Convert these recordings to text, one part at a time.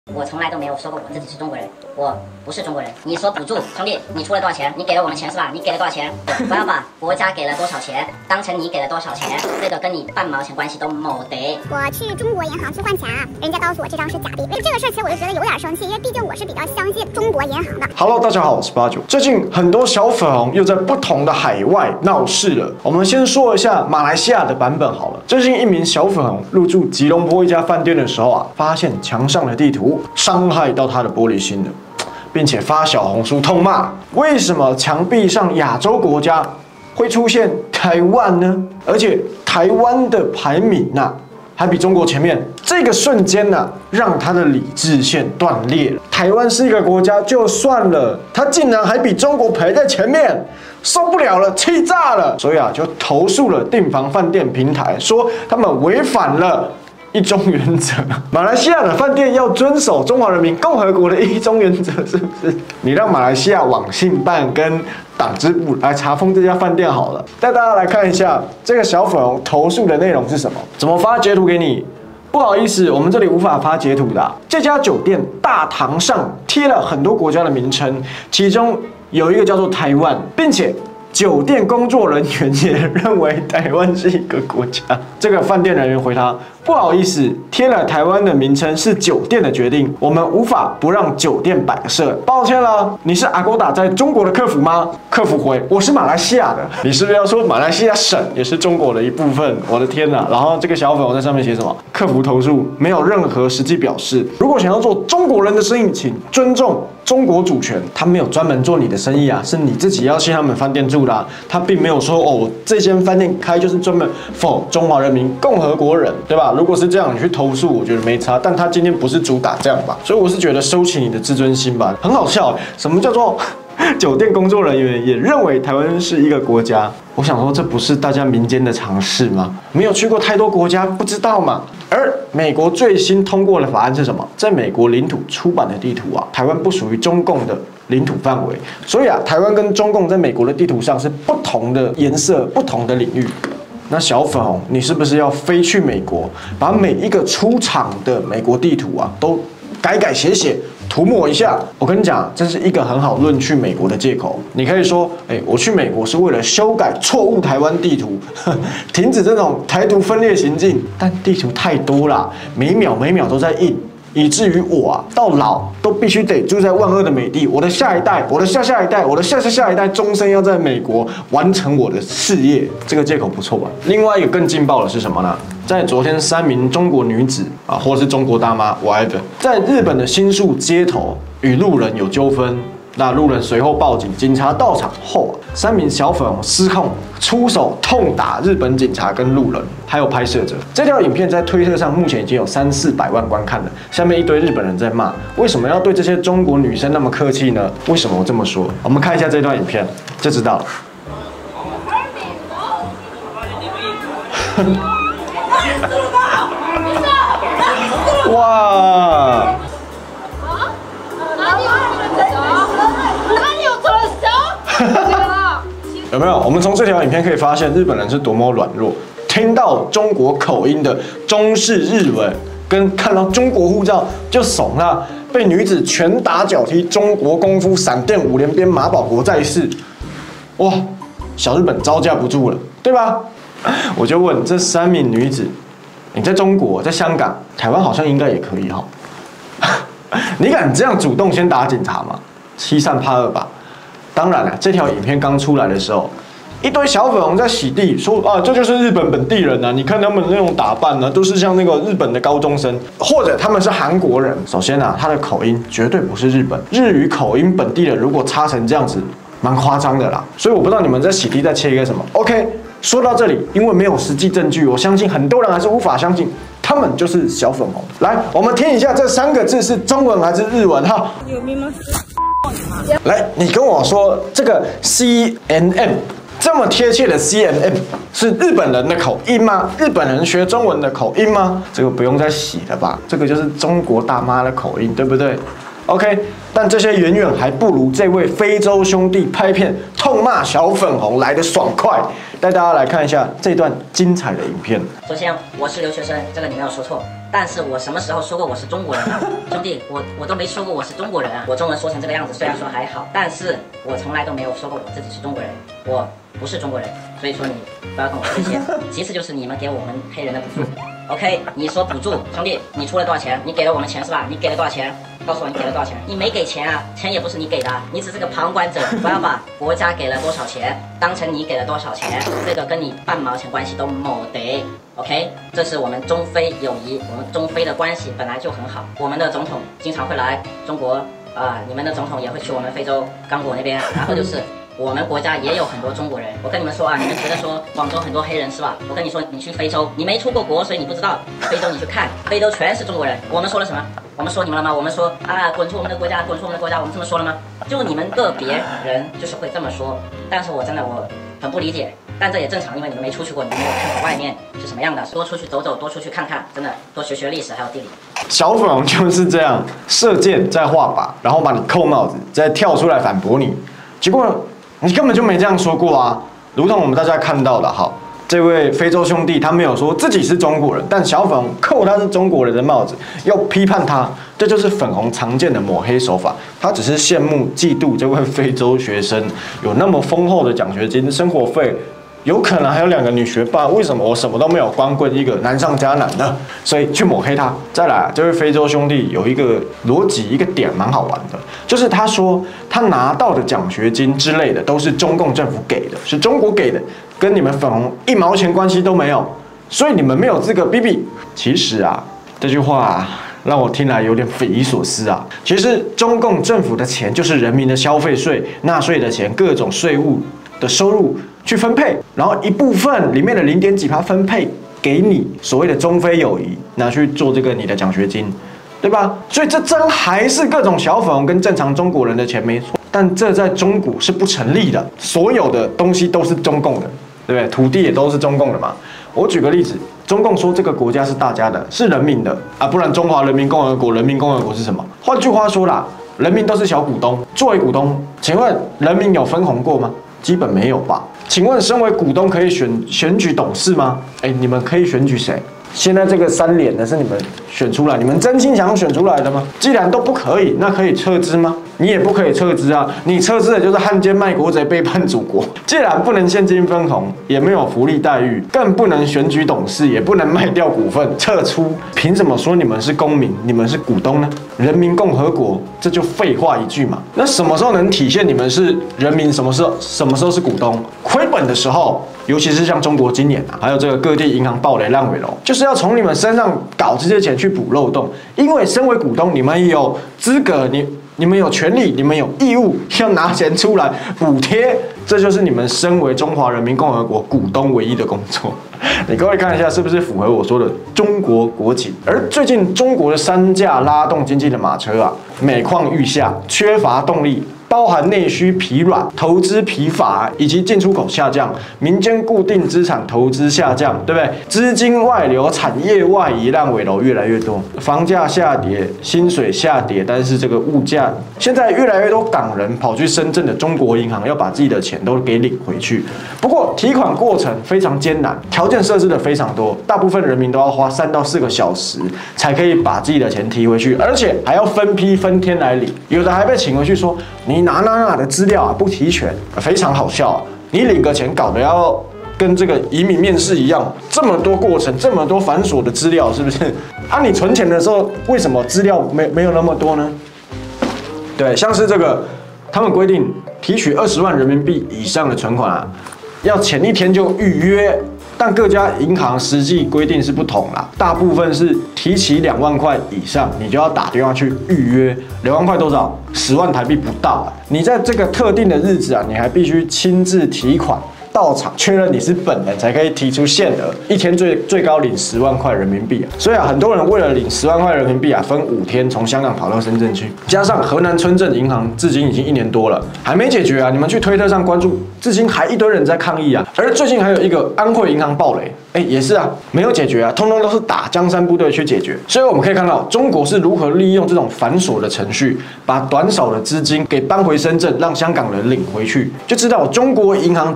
我从来都没有说过我自己是中国人，我不是中国人。你说补助，兄弟，你出了多少钱？你给了我们钱是吧？你给了多少钱？不要把国家给了多少钱当成你给了多少钱，这个跟你半毛钱关系都没得。 我去中国银行去换钱啊，人家告诉我这张是假币，这个事其实我就觉得有点生气，因为毕竟我是比较相信中国银行的。 Hello， 大家好，我是89。最近很多小粉红又在不同的海外闹事了。我们先说一下马来西亚的版本好了。最近一名小粉红入住吉隆坡一家饭店的时候啊，发现墙上的地图伤害到他的玻璃心了，并且发小红书痛骂：为什么墙壁上亚洲国家会出现台湾呢？而且台湾的排名啊，还比中国前面。这个瞬间呢，让他的理智线断裂了。台湾是一个国家就算了，他竟然还比中国排在前面，受不了了，气炸了。所以啊，就投诉了订房饭店平台，说他们违反了一中原则。马来西亚的饭店要遵守中华人民共和国的一中原则，是不是？你让马来西亚网信办跟党支部来查封这家饭店好了。带大家来看一下这个小粉红投诉的内容是什么，怎么发截图给你。不好意思，我们这里无法发截图的。这家酒店大堂上贴了很多国家的名称，其中有一个叫做台湾，并且酒店工作人员也认为台湾是一个国家。这个饭店人员回答：不好意思，贴了台湾的名称是酒店的决定，我们无法不让酒店摆设。抱歉了，你是Agoda在中国的客服吗？客服回：我是马来西亚的。你是不是要说马来西亚省也是中国的一部分？我的天哪！然后这个小粉红在上面写什么？客服投诉没有任何实际表示。如果想要做中国人的生意，请尊重中国主权。他没有专门做你的生意啊，是你自己要去他们饭店住的啊。他并没有说哦，这间饭店开就是专门 for 中华人民共和国人，对吧？如果是这样，你去投诉，我觉得没差。但他今天不是主打这样吧？所以我是觉得收起你的自尊心吧。很好笑，什么叫做酒店工作人员也认为台湾是一个国家？我想说，这不是大家民间的常识吗？没有去过太多国家，不知道嘛。而美国最新通过的法案是什么？在美国领土出版的地图啊，台湾不属于中共的领土范围，所以啊，台湾跟中共在美国的地图上是不同的颜色、不同的领域。那小粉红，你是不是要飞去美国，把每一个出厂的美国地图啊都改写？涂抹一下，我跟你讲，这是一个很好论去美国的借口。你可以说，我去美国是为了修改错误台湾地图，停止这种台独分裂行径。但地图太多啦，每秒都在印，以至于我啊到老都必须得住在万恶的美地。我的下一代，我的下下一代，我的下一代，终身要在美国完成我的事业。这个借口不错吧？另外一个更劲爆的是什么呢？在昨天，3名中国女子啊，或是中国大妈 whatever， 在日本的新宿街头与路人有纠纷，那路人随后报警，警察到场后，3名小粉红失控，出手痛打日本警察跟路人，还有拍摄者。这条影片在推特上目前已经有300-400万观看了，下面一堆日本人在骂，为什么要对这些中国女生那么客气呢？为什么我这么说？我们看一下这段影片就知道了。哇！有没有？我们从这条影片可以发现，日本人是多么软弱。听到中国口音的中式日文，跟看到中国护照就怂了。被女子拳打脚踢，中国功夫闪电5连鞭，马保国在世。哇！小日本招架不住了，对吧？我就问这3名女子。你在中国，在香港、台湾好像应该也可以哈。你敢这样主动先打警察吗？欺善怕恶吧。当然了，这条影片刚出来的时候，一堆小粉红在洗地，说啊，这就是日本本地人啊！你看他们那种打扮呢，都是像那个日本的高中生，或者他们是韩国人。首先啊，他的口音绝对不是日本日语口音，本地人如果插成这样子，蛮夸张的啦。所以我不知道你们在洗地在切一个什么。OK。说到这里，因为没有实际证据，我相信很多人还是无法相信他们就是小粉红。来，我们听一下这3个字是中文还是日文哈？有名吗？来，你跟我说这个 CNM 这么贴切的 CNM 是日本人的口音吗？日本人学中文的口音吗？这个不用再洗了吧？这个就是中国大妈的口音，对不对？OK， 但这些远远还不如这位非洲兄弟拍片痛骂小粉红来的爽快。带大家来看一下这段精彩的影片。 首先，我是留学生，这个你没有说错。 但是我什么时候说过我是中国人啊？兄弟，我都没说过我是中国人啊！我中文说成这个样子，虽然说还好，但是我从来都没有说过我自己是中国人，我不是中国人，所以说你不要跟我说这些。其次就是你们给我们黑人的补助 ，OK？ 你说补助，兄弟，你出了多少钱？你给了我们钱是吧？你给了多少钱？告诉我你给了多少钱？你没给钱啊，钱也不是你给的，你只是个旁观者。不要把国家给了多少钱当成你给了多少钱，这个跟你半毛钱关系都没得。OK， 这是我们中非友谊，我们中非的关系本来就很好。我们的总统经常会来中国你们的总统也会去我们非洲刚果那边，然后就是我们国家也有很多中国人。我跟你们说啊，你们觉得说广州很多黑人是吧？我跟你说，你去非洲，你没出过国，所以你不知道。非洲你去看，非洲全是中国人。我们说了什么？我们说你们了吗？我们说滚出我们的国家，滚出我们的国家，我们这么说了吗？就你们个别人就是会这么说，但是我真的我很不理解。但这也正常，因为你们没出去过，你们没有看过外面是什么样的。多出去走走，多出去看看，真的多学学历史还有地理。 小粉红就是这样，射箭再画靶，然后把你扣帽子，再跳出来反驳你。结果你根本就没这样说过啊！如同我们大家看到的，好，这位非洲兄弟他没有说自己是中国人，但小粉红扣他是中国人的帽子，要批判他，这就是粉红常见的抹黑手法。他只是羡慕、嫉妒这位非洲学生有那么丰厚的奖学金、生活费。有可能还有2个女学霸，为什么我什么都没有，光棍一个，难上加难呢？所以去抹黑他。再来，这位非洲兄弟有一个逻辑，一个点蛮好玩的，就是他说他拿到的奖学金之类的都是中共政府给的，是中国给的，跟你们粉红1毛钱关系都没有，所以你们没有资格逼逼。其实啊，这句话让我听来有点匪夷所思啊。其实中共政府的钱就是人民的消费税、纳税的钱、各种税务的收入去分配，然后一部分里面的0.几%分配给你所谓的中非友谊，拿去做这个你的奖学金，对吧？所以这真还是各种小粉红跟正常中国人的钱没错，但这在中国是不成立的，所有的东西都是中共的，对不对？土地也都是中共的嘛。我举个例子，中共说这个国家是大家的，是人民的啊，不然中华人民共和国，人民共和国是什么？换句话说啦，人民都是小股东。作为股东，请问人民有分红过吗？基本没有吧？请问身为股东可以选举董事吗？你们可以选举谁？现在这个3脸的是你们选出来，你们真心想选出来的吗？既然都不可以，那可以撤资吗？你也不可以撤资啊！你撤资的就是汉奸卖国贼，背叛祖国。既然不能现金分红，也没有福利待遇，更不能选举董事，也不能卖掉股份撤出，凭什么说你们是公民，你们是股东呢？人民共和国，这就废话一句嘛。那什么时候能体现你们是人民？什么时候是股东？亏本的时候。尤其是像中国今年还有这个各地银行暴雷烂尾楼，就是要从你们身上搞这些钱去补漏洞。因为身为股东，你们有资格，你们有权利，你们有义务要拿钱出来补贴，这就是你们身为中华人民共和国股东唯一的工作。你各位看一下，是不是符合我说的中国国情？而最近中国的3架拉动经济的马车每况愈下，缺乏动力。包含内需疲软、投资疲乏以及进出口下降，民间固定资产投资下降，对不对？资金外流、产业外移，烂尾楼越来越多，房价下跌，薪水下跌，但是这个物价现在越来越多港人跑去深圳的中国银行，要把自己的钱都给领回去。不过提款过程非常艰难，条件设置的非常多，大部分人民都要花3到4个小时才可以把自己的钱提回去，而且还要分批分天来领，有的还被请回去说你哪的资料不齐全，非常好笑。你领个钱搞得要跟这个移民面试一样，这么多过程，这么多繁琐的资料，是不是？你存钱的时候为什么资料没有那么多呢？对，像是这个，他们规定提取20万人民币以上的存款要前1天就预约。但各家银行实际规定是不同啦，大部分是提起2万块以上，你就要打电话去预约。2万块多少？10万台币不到你在这个特定的日子你还必须亲自提款。到场确认你是本人才可以提出限额，1天最高领10万块人民币所以很多人为了领10万块人民币分5天从香港跑到深圳去，加上河南村镇银行至今已经1年多了，还没解决你们去推特上关注，至今还一堆人在抗议而最近还有一个安徽银行暴雷，也是没有解决通通都是打江山部队去解决。所以我们可以看到中国是如何利用这种繁琐的程序，把短少的资金给搬回深圳，让香港人领回去，就知道中国银行早就大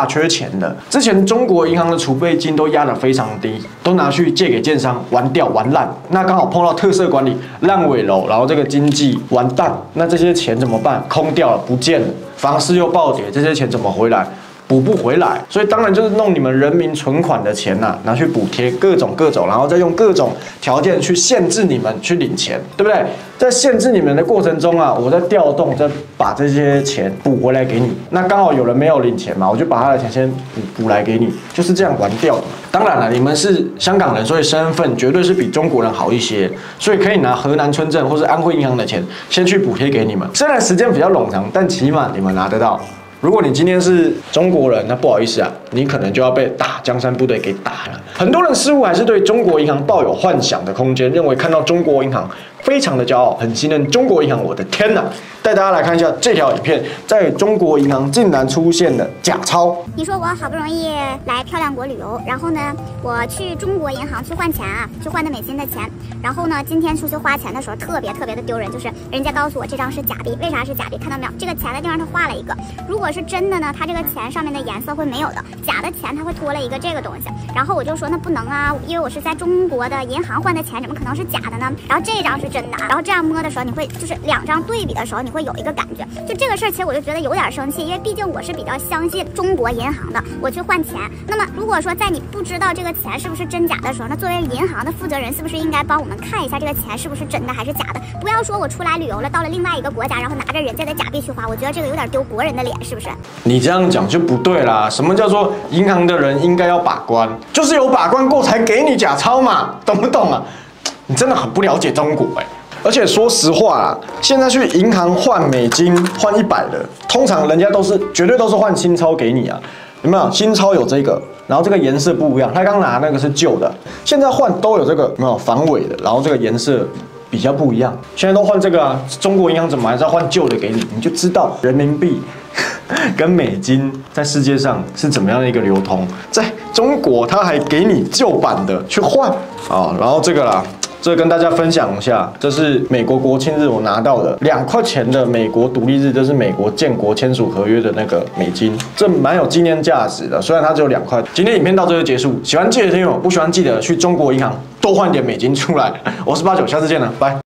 大缺钱的。之前中国银行的储备金都压得非常低，都拿去借给建商玩掉玩烂。那刚好碰到特色管理烂尾楼，然后这个经济完蛋，那这些钱怎么办？空掉了，不见了，房市又暴跌，这些钱怎么回来？补不回来，所以当然就是弄你们人民存款的钱呐、拿去补贴各种，然后再用各种条件去限制你们去领钱，对不对？在限制你们的过程中啊，我在调动，再把这些钱补回来给你。那刚好有人没有领钱嘛，我就把他的钱先补来给你，就是这样玩掉的。当然了，你们是香港人，所以身份绝对是比中国人好一些，所以可以拿河南村镇或是安徽银行的钱先去补贴给你们。虽然时间比较冗长，但起码你们拿得到。如果你今天是中国人，那不好意思啊，你可能就要被大江山部队给打了。很多人似乎还是对中国银行抱有幻想的空间，认为看到中国银行非常的骄傲，很信任中国银行。我的天哪！带大家来看一下这条影片，在中国银行竟然出现了假钞。 你说我好不容易来漂亮国旅游，然后呢，我去中国银行去换钱啊，去换的美金的钱。然后呢，今天出去花钱的时候特别的丢人，就是人家告诉我这张是假币，为啥是假币？看到没有？这个钱的地方他画了一个，如果是真的呢，它这个钱上面的颜色会没有的，假的钱它会多了一个这个东西。然后我就说那不能啊，因为我是在中国的银行换的钱，怎么可能是假的呢？然后这张是真的，然后这样摸的时候，你会就是两张对比的时候，你会有一个感觉。就这个事儿，其实我就觉得有点生气，因为毕竟我是比较相信中国银行的，我去换钱。那么如果说在你不知道这个钱是不是真假的时候，那作为银行的负责人，是不是应该帮我们看一下这个钱是不是真的还是假的？不要说我出来旅游了，到了另外一个国家，然后拿着人家的假币去花，我觉得这个有点丢国人的脸，是不是？ 你这样讲就不对啦！什么叫做银行的人应该要把关？就是有把关过才给你假钞嘛，懂不懂啊？你真的很不了解中国而且说实话啦，现在去银行换美金换100的，通常人家绝对都是换新钞给你啊，有没有？新钞有这个，然后这个颜色不一样，他刚拿那个是旧的，现在换都有这个，有没有防伪的？然后这个颜色比较不一样，现在都换这个啊。中国银行怎么还是要换旧的给你？你就知道人民币跟美金在世界上是怎么样的一个流通，在中国他还给你旧版的去换啊。然后这个啦。这跟大家分享一下，这是美国国庆日我拿到的2块钱的美国独立日，这是美国建国签署合约的那个美金，这蛮有纪念价值的。虽然它只有2块。今天影片到这就结束，喜欢记得订阅我，不喜欢记得去中国银行多换点美金出来。我是89，下次见了，拜。